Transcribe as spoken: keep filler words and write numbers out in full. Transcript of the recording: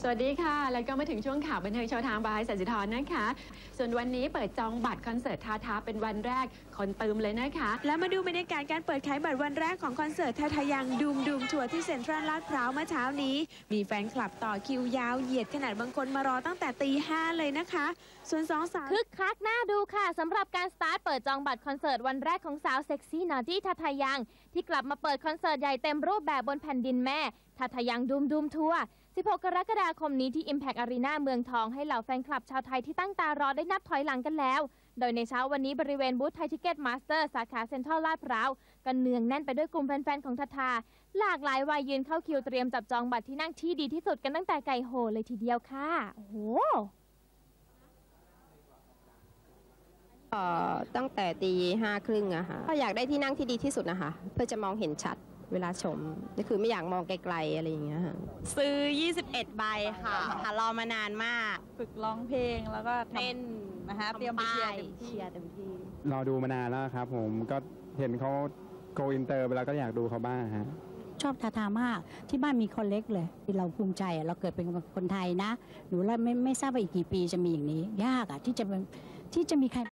สวัสดีค่ะแล้วก็มาถึงช่วงข่าวบันเทิงโชว์ทางบายสัจจิธรนะคะส่วนวันนี้เปิดจองบัตรคอนเสิร์ตทาทาเป็นวันแรกคนเติมเลยนะคะแล้วมาดูบรรยากาศการเปิดขายบัตรวันแรกของคอนเสิร์ตทาทายังดูมดูมทัวร์ที่เซ็นทรัลลาดพร้าวเมื่อเช้านี้มีแฟนคลับต่อคิวยาวเหยียดขนาดบางคนมารอตั้งแต่ตีห้าเลยนะคะส่วนสองสาวคึกคักน่าดูค่ะสำหรับการสตาร์ทเปิดจองบัตรคอนเสิร์ตวันแรกของสาวเซ็กซี่นอจี้ทาทายังที่กลับมาเปิดคอนเสิร์ตใหญ่เต็มรูปแบบบนแผ่นดินแม่ทาทายังดูมดูมทัวร์สิบหกกรกฎาคมนี้ที่ Impact Arena เมืองทองให้เหล่าแฟนคลับชาวไทยที่ตั้งตารอได้นับถอยหลังกันแล้วโดยในเช้าวันนี้บริเวณบูธไทยทิเก็ตมาสเตอร์สาขาเซ็นทรัลลาดพร้าวก็เนืองแน่นไปด้วยกลุ่มแฟนๆของทาทาหลากหลายวัยยืนเข้าคิวเตรียมจับจองบัตรที่นั่งที่ดีที่สุดกันตั้งแต่ไก่โหเลยทีเดียวค่ะโอ้โหเอ่อตั้งแต่ตีห้าครึ่งอะค่ะก็อยากได้ที่นั่งที่ดีที่สุดนะคะเพื่อจะมองเห็นชัดเวลาชมนี่คือไม่อยากมองไกลๆอะไรอย่างเงี้ยค่ะซื้อยี่สิบเอ็ดใบค่ะค่ะรอมานานมากฝึกร้องเพลงแล้วก็เต้นนะคะเตรียมไปเชียร์เชียร์เต็มที่รอดูมานานแล้วครับผมก็เห็นเขาโกอินเตอร์ไปแล้วก็อยากดูเขาบ้างฮะชอบทาทามากที่บ้านมีคนเล็กเลยเราภูมิใจเราเกิดเป็นคนไทยนะหนูแล้วไม่ไม่ทราบว่าอีกกี่ปีจะมีอย่างนี้ยากอะที่จะที่จะมีใคร